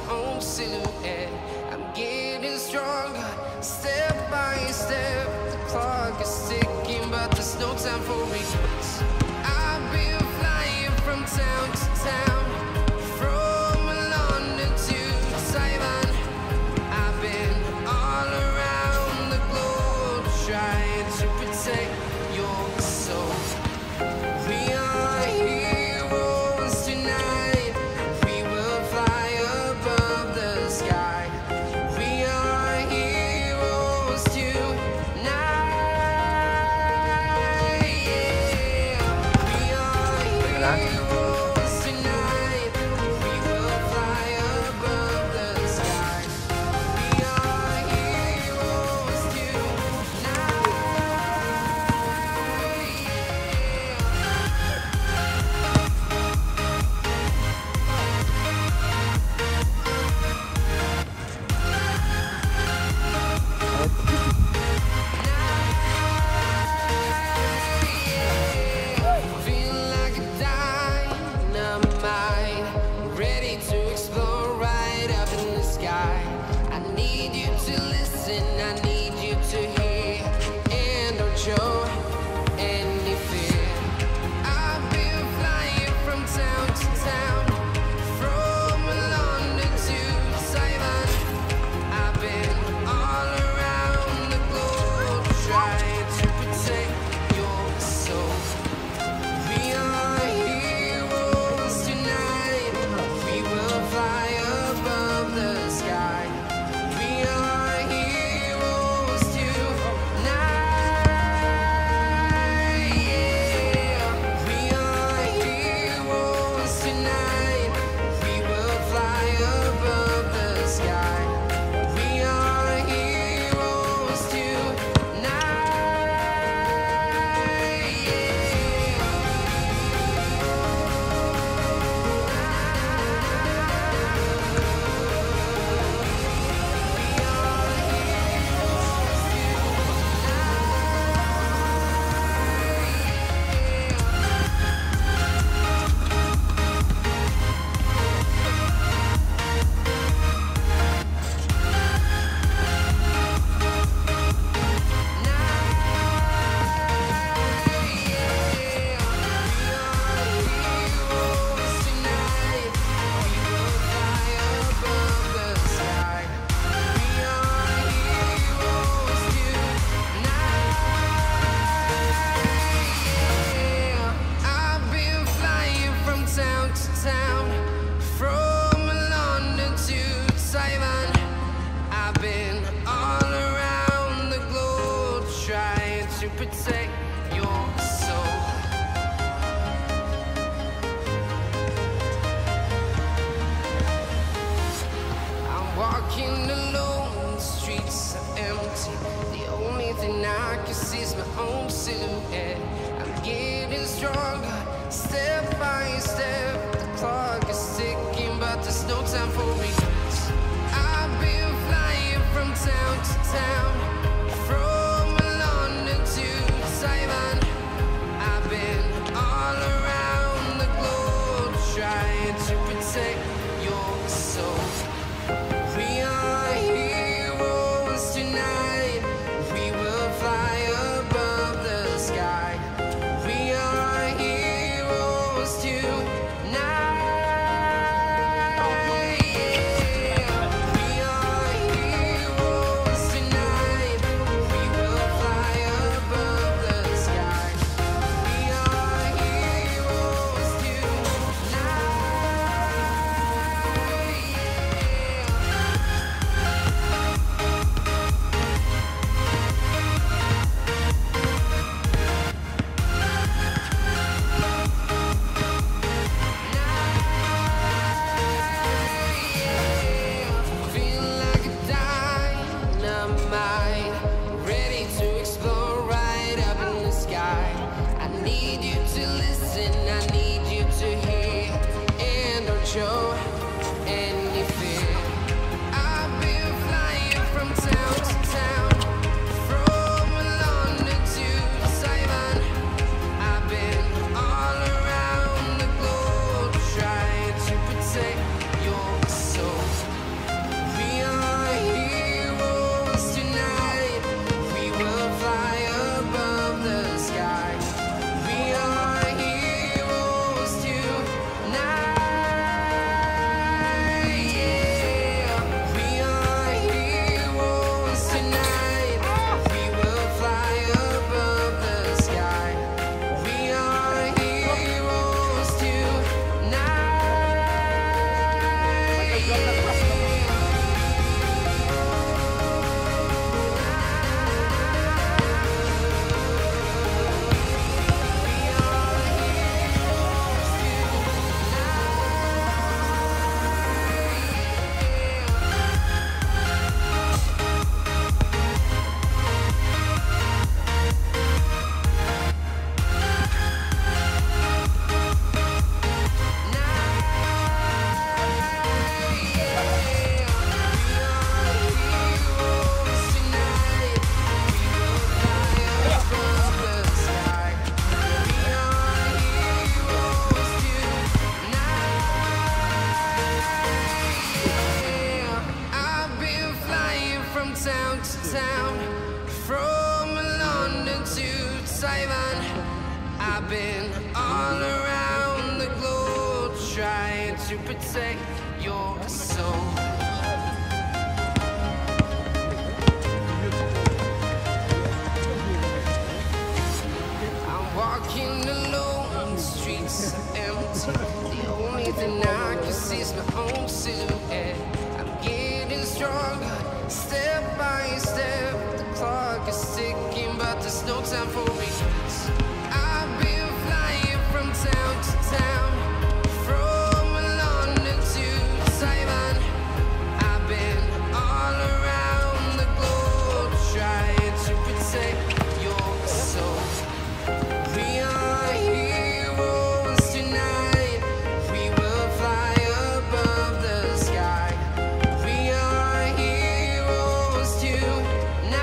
own silhouette. I'm getting stronger, step by step. The clock is ticking, but there's no time for regrets. I've been flying from town to town, from London to Taiwan. I've been all around the globe trying to protect your soul. We are heroes tonight. We will fly above the sky. We are heroes tonight. Yeah. We are heroes tonight. We will fly above the sky. We are heroes tonight. Feel like a dynamite, ready to explore right up in the sky. I need you to listen, I need you to hear, and don't show any fear. I've been flying from town to town, from London to Taiwan. I've been all around the globe trying to protect your soul. We are heroes tonight. We will fly above the sky. We are heroes tonight. Yeah. We are heroes tonight. We will fly above the sky. We are heroes I've been flying from town to town, from London to Taiwan. I've been all around the globe trying to protect your soul. I'm walking alone, the streets are empty. The only thing I can see is my own silhouette. I'm getting stronger, step by step. The clock is ticking, but there's no time for regrets. I've been flying from town to town, from London to Taiwan. I've been all around the globe trying to protect your soul. We are heroes tonight. We will fly above the sky. We are heroes tonight. Yeah. town, from London to Taiwan. I've been all around the globe trying to protect your soul. I'm walking alone, the streets are empty. The only thing I can see is my own silhouette. I'm getting stronger, step by step. The clock is ticking, but there's no time for regrets. I've been flying from town to town, from London to Taiwan. I've been all around the globe trying to protect your soul. We are heroes tonight. We will fly above the sky. We are heroes tonight.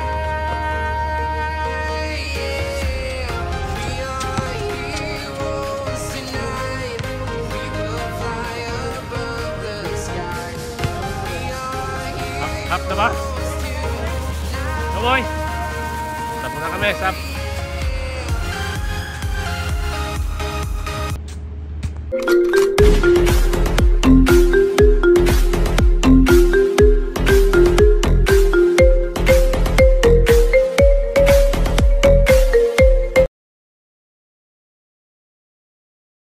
Yeah. We are heroes tonight. We will fly above the sky. We are Up na ba? heroes tonight. Kaboy! Tapos na kami, Sap.